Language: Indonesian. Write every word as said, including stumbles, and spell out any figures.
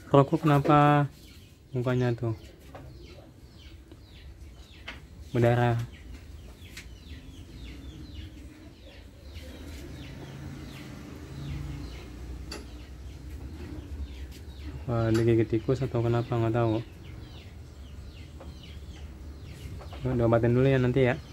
Rokok kenapa mukanya tuh berdarah? Apa digigit tikus atau kenapa nggak tahu. Udah obatin dulu ya nanti ya.